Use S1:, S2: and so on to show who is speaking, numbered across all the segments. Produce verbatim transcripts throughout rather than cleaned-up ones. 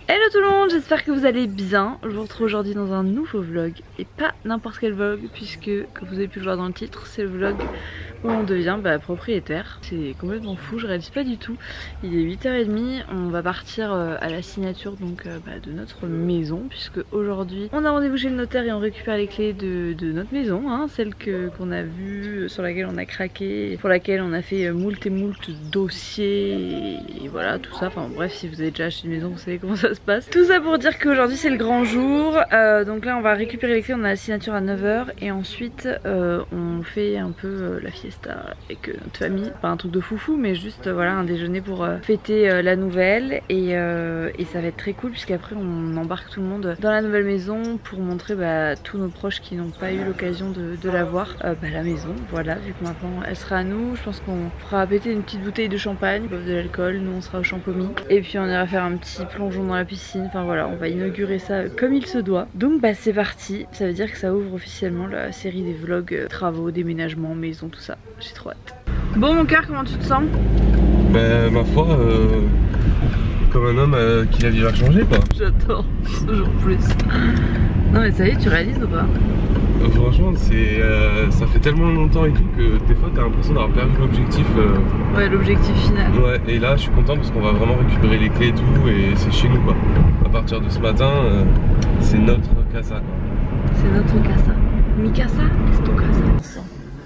S1: Hello tout le monde, j'espère que vous allez bien. Je vous retrouve aujourd'hui dans un nouveau vlog. Et pas n'importe quel vlog, puisque comme vous avez pu le voir dans le titre, c'est le vlog où on devient bah, propriétaire. C'est complètement fou, je réalise pas du tout. Il est huit heures trente, on va partir euh, à la signature donc euh, bah, de notre maison, puisque aujourd'hui on a rendez-vous chez le notaire et on récupère les clés de, de notre maison, hein, celle que qu'on a vue, sur laquelle on a craqué, pour laquelle on a fait moult et moult dossiers et, et voilà tout ça. Enfin bref, si vous avez déjà acheté une maison, vous savez comment ça se passe. Tout ça pour dire qu'aujourd'hui c'est le grand jour. Euh, donc là on va récupérer les clés, on a la signature à neuf heures et ensuite euh, on fait un peu euh, la fiesta avec euh, notre famille. Pas un truc de foufou mais juste euh, voilà un déjeuner pour euh, fêter euh, la nouvelle et, euh, et ça va être très cool puisqu'après on embarque tout le monde dans la nouvelle maison pour montrer bah, tous nos proches qui n'ont pas eu l'occasion de, de la voir euh, bah, la maison. Voilà, vu que maintenant elle sera à nous, je pense qu'on fera péter une petite bouteille de champagne, de l'alcool, nous on sera au Champomy et puis on ira faire un petit plongeon dans la piscine. Enfin voilà, on va inaugurer ça comme il se doit. Donc bah c'est parti, ça veut dire que ça ouvre officiellement la série des vlogs euh, travaux, déménagement, maison, tout ça. J'ai trop hâte. Bon mon cœur, comment tu te sens?
S2: Bah ma foi, euh, comme un homme euh, qui la vie va changer quoi.
S1: J'adore, toujours plus. Non mais ça y est, tu réalises ou pas?
S2: Euh, franchement c'est euh, ça fait tellement longtemps et tout que des fois t'as l'impression d'avoir perdu l'objectif. Euh...
S1: Ouais, l'objectif final.
S2: Ouais, et là je suis content parce qu'on va vraiment récupérer les clés et tout et c'est chez nous quoi. À partir de ce matin, euh, c'est notre casa quoi.
S1: C'est notre casa. Mi casa, est ton casa.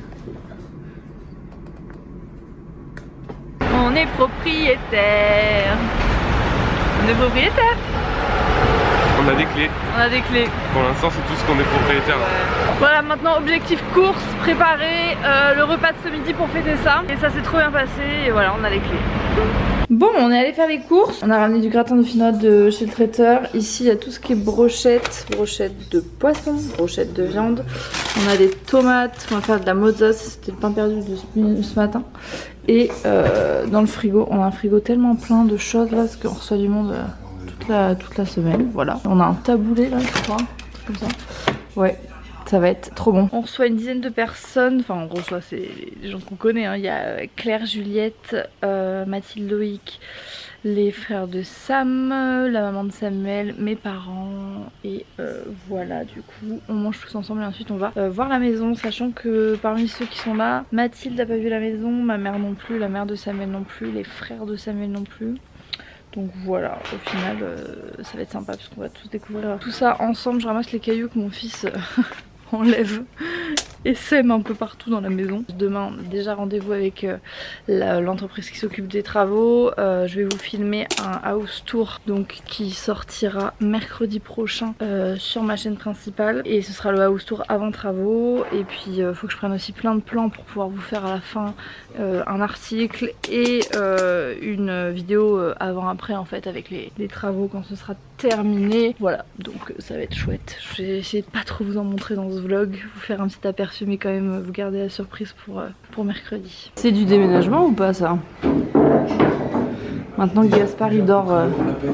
S1: On est propriétaire. On est propriétaire.
S2: On a des clés.
S1: On a des clés.
S2: Pour l'instant c'est tout ce qu'on est propriétaire.
S1: Ouais. Voilà, maintenant objectif course, préparer euh, le repas de ce midi pour fêter ça. Et ça s'est trop bien passé et voilà, on a les clés. Bon, on est allé faire les courses. On a ramené du gratin dauphinois de chez le traiteur. Ici, il y a tout ce qui est brochette, brochette de poisson, brochette de viande. On a des tomates, on va faire de la mozza, c'était le pain perdu de ce, ce matin. Et euh, dans le frigo, on a un frigo tellement plein de choses là, parce qu'on reçoit du monde euh, toute, la, toute la semaine. Voilà. On a un taboulet là, je crois, comme ça. Ouais. Ça va être trop bon. On reçoit une dizaine de personnes, enfin on reçoit c'est les gens qu'on connaît, hein. Il y a Claire, Juliette, euh, Mathilde, Loïc, les frères de Sam, la maman de Samuel, mes parents et euh, voilà, du coup on mange tous ensemble et ensuite on va euh, voir la maison, sachant que parmi ceux qui sont là, Mathilde n'a pas vu la maison, ma mère non plus, la mère de Samuel non plus, les frères de Samuel non plus. Donc voilà, au final euh, ça va être sympa puisqu'on va tous découvrir tout ça ensemble. Je ramasse les cailloux que mon fils euh, enlève et sème un peu partout dans la maison. Demain on a déjà rendez-vous avec euh, l'entreprise qui s'occupe des travaux. euh, Je vais vous filmer un house tour donc qui sortira mercredi prochain euh, sur ma chaîne principale. Et ce sera le house tour avant travaux. Et puis il euh, faut que je prenne aussi plein de plans pour pouvoir vous faire à la fin euh, un article et euh, une vidéo euh, avant-après en fait avec les, les travaux quand ce sera terminé. Voilà, donc ça va être chouette. Je vais essayer de pas trop vous en montrer dans ce vlog, vous faire un petit aperçu mais quand même vous garder la surprise pour, euh, pour mercredi. C'est du déménagement ou pas ça? Maintenant que Gaspard il dort... Euh...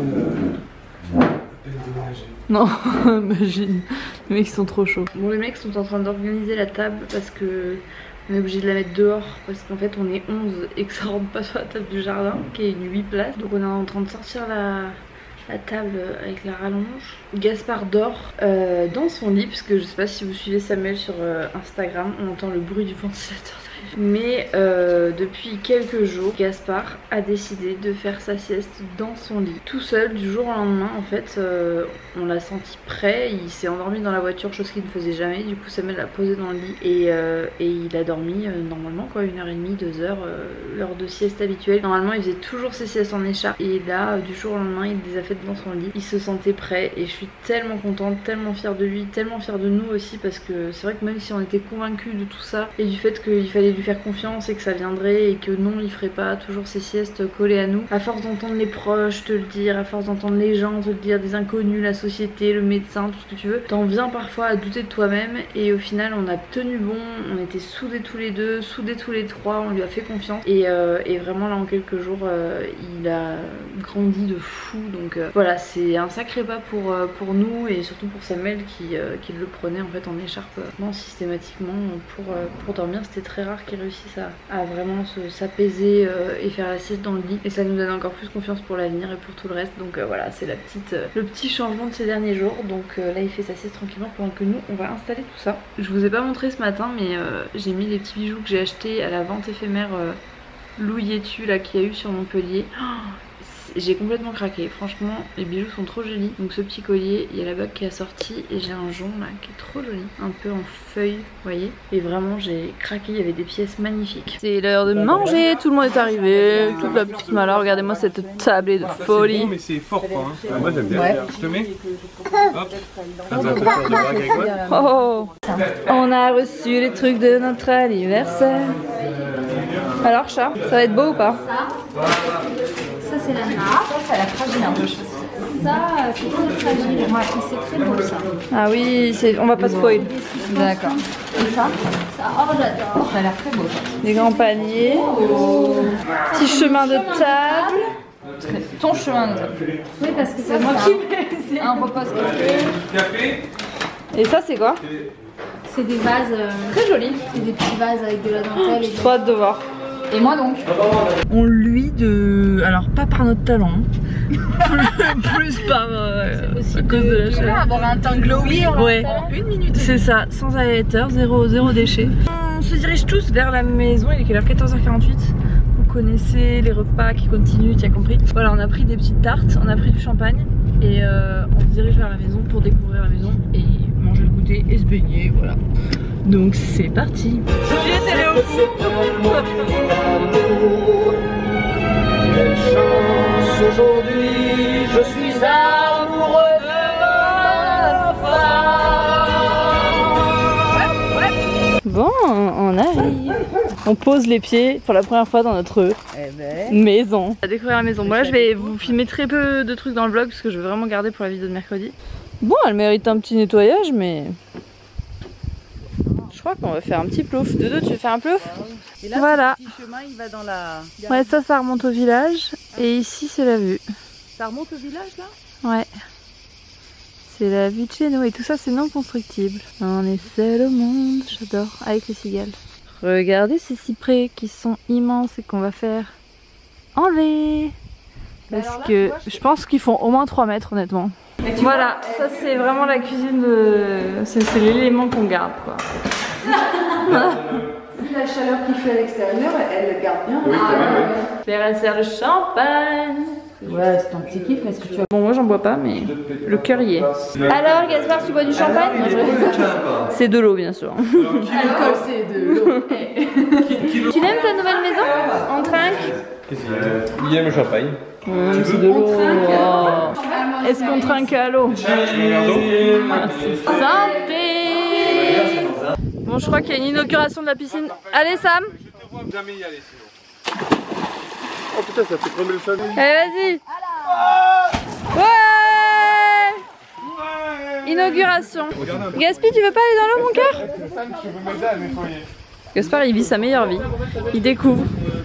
S1: Non, imagine, les mecs sont trop chauds. Bon, les mecs sont en train d'organiser la table parce que on est obligé de la mettre dehors parce qu'en fait on est onze et que ça rentre pas sur la table du jardin qui est une huit places. Donc on est en train de sortir la... la table avec la rallonge. Gaspard dort euh, dans son lit parce que je sais pas si vous suivez Samuel sur euh, Instagram, on entend le bruit du ventilateur. Mais euh, depuis quelques jours, Gaspard a décidé de faire sa sieste dans son lit, tout seul, du jour au lendemain. En fait, euh, on l'a senti prêt, il s'est endormi dans la voiture, chose qu'il ne faisait jamais. Du coup, Samuel l'a posé dans le lit et, euh, et il a dormi euh, normalement quoi, une heure et demie, deux heures, euh, l'heure de sieste habituelle. Normalement, il faisait toujours ses siestes en écharpe et là, euh, du jour au lendemain, il les a faites dans son lit. Il se sentait prêt et je suis tellement contente, tellement fière de lui, tellement fière de nous aussi parce que c'est vrai que même si on était convaincus de tout ça et du fait qu'il fallait lui faire confiance et que ça viendrait et que non il ferait pas toujours ses siestes collées à nous, à force d'entendre les proches te le dire, à force d'entendre les gens te le dire, des inconnus, la société, le médecin, tout ce que tu veux, t'en viens parfois à douter de toi-même et au final on a tenu bon, on était soudés tous les deux, soudés tous les trois, on lui a fait confiance et, euh, et vraiment là en quelques jours euh, il a grandi de fou. Donc euh, voilà, c'est un sacré pas pour, euh, pour nous et surtout pour Samuel qui, euh, qui le prenait en fait en écharpe euh, systématiquement pour, euh, pour dormir. C'était très rare qu'ils réussissent à, à vraiment s'apaiser euh, et faire la sieste dans le lit. Et ça nous donne encore plus confiance pour l'avenir et pour tout le reste. Donc euh, voilà, c'est la petite, euh, le petit changement de ces derniers jours. Donc euh, là il fait sa sieste tranquillement pendant que nous on va installer tout ça. Je vous ai pas montré ce matin mais euh, j'ai mis les petits bijoux que j'ai achetés à la vente éphémère euh, Louis-tu là qu'il y a eu sur Montpellier. Oh, j'ai complètement craqué, franchement les bijoux sont trop jolis. Donc ce petit collier, il y a la bague qui est sortie et j'ai un jonc là qui est trop joli, un peu en feuille, vous voyez. Et vraiment j'ai craqué, il y avait des pièces magnifiques. C'est l'heure de manger, tout le monde est arrivé, toute la petite mala, regardez-moi cette tablée de folie.
S2: Bon, mais c'est fort quoi, hein. Moi j'aime bien,
S1: ouais.
S2: Je te mets hop.
S1: Oh, on a reçu les trucs de notre anniversaire. Alors chat, ça va être beau ou pas?
S3: Ça c'est la nappe, ça c'est la fragile un peu. Ça c'est très fragile, ouais, c'est très beau ça.
S1: Ah oui, on va pas spoil.
S3: D'accord. Et ça, ça, oh j'adore. Ça a l'air très beau.
S1: Des grands paniers, oh. Petit chemin de table. Ton chemin de table.
S3: Oui parce que c'est moi qui mets un repas café.
S1: Et ça c'est quoi?
S3: C'est des vases euh,
S1: très jolis.
S3: C'est des petits vases avec de la dentelle.
S1: J'ai trop hâte de voir.
S3: Et moi donc.
S1: On lui de... Alors pas par notre talent, plus par euh, à cause de la chaleur.
S3: Avoir un teint glowy en
S1: ouais. Une minute. C'est ça, sans highlighter, zéro, zéro déchet. On se dirige tous vers la maison, il est quelle heure? quatorze heures quarante-huit. Vous connaissez les repas qui continuent, tu as compris. Voilà, on a pris des petites tartes, on a pris du champagne et euh, on se dirige vers la maison pour découvrir la maison et manger le goûter et se baigner, voilà. Donc c'est parti. Juliette elle est au bout.
S4: Quelle chance aujourd'hui, je suis amoureux de ma femme.
S1: Bon, on arrive. On pose les pieds pour la première fois dans notre eh ben. maison. On va découvrir la maison. Moi, je vais vous filmer très peu de trucs dans le vlog parce que je veux vraiment garder pour la vidéo de mercredi. Bon, elle mérite un petit nettoyage, mais je crois qu'on va faire un petit plouf. Dodo, tu veux faire un plouf?
S5: Et là,
S1: voilà.
S5: ce petit chemin, il va dans la...
S1: Ouais, ça, ça remonte au village. Et ici, c'est la vue.
S5: Ça remonte au village, là?
S1: Ouais. C'est la vue de chez nous. Et tout ça, c'est non constructible. On est seul au monde. J'adore. Avec les cigales. Regardez ces cyprès qui sont immenses et qu'on va faire enlever. Parce là, que vois, je, je pense qu'ils font au moins trois mètres, honnêtement. Voilà, vois, ça c'est vraiment la cuisine de... C'est l'élément qu'on garde, quoi.
S5: Vu la chaleur qu'il fait à l'extérieur, elle le garde bien.
S1: Oui, ah, Claire, elle sert le champagne.
S5: Ouais, c'est ton petit kiff, mais est-ce que tu as...
S1: Bon, moi j'en bois pas, mais le cœur y est. Alors, Gaspard, tu bois du champagne? C'est de l'eau, bien sûr.
S5: L'alcool, c'est de l'eau.
S1: Tu l'aimes ta nouvelle maison? On trinque?
S2: Il aime le champagne.
S1: Mmh, c'est de l'eau. Oh. Est-ce qu'on trinque à l'eau? Santé. Bon, je crois qu'il y a une inauguration de la piscine. Allez, Sam.
S2: Jamais y aller sinon. Oh putain, ça fait tomber le sol.
S1: Allez, vas-y. Ouais. Inauguration. Gaspi, tu veux pas aller dans l'eau, mon cœur? Gaspard, il vit sa meilleure vie. Il découvre.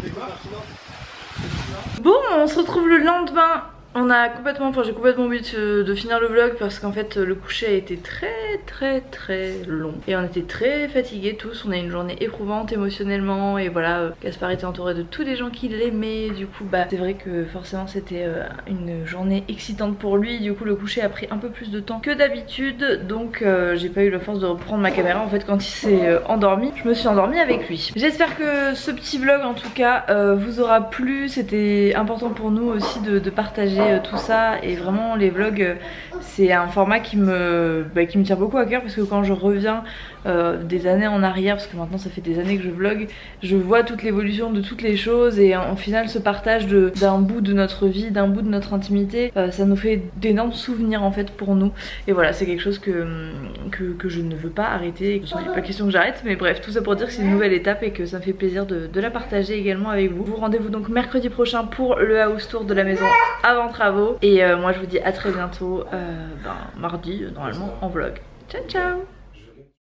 S1: Bon, on se retrouve le lendemain. On a complètement, enfin j'ai complètement oublié de, de finir le vlog parce qu'en fait le coucher a été très très très long et on était très fatigués tous. On a eu une journée éprouvante émotionnellement et voilà, Gaspard était entouré de tous les gens qui l'aimaient. Du coup bah c'est vrai que forcément c'était euh, une journée excitante pour lui. Du coup le coucher a pris un peu plus de temps que d'habitude, donc euh, j'ai pas eu la force de reprendre ma caméra en fait quand il s'est euh, endormi. Je me suis endormie avec lui. J'espère que ce petit vlog en tout cas euh, vous aura plu. C'était important pour nous aussi de, de partager tout ça et vraiment les vlogs c'est un format qui me, bah, qui me tient beaucoup à cœur parce que quand je reviens euh, des années en arrière, parce que maintenant ça fait des années que je vlog, je vois toute l'évolution de toutes les choses et en, en final ce partage d'un bout de notre vie, d'un bout de notre intimité, euh, ça nous fait d'énormes souvenirs en fait pour nous et voilà c'est quelque chose que, que, que je ne veux pas arrêter. Il n'est pas question que j'arrête mais bref tout ça pour dire que c'est une nouvelle étape et que ça me fait plaisir de, de la partager également avec vous. Vous rendez-vous donc mercredi prochain pour le house tour de la maison avant travaux et euh, moi je vous dis à très bientôt euh, ben, mardi normalement en vlog. Ciao ciao.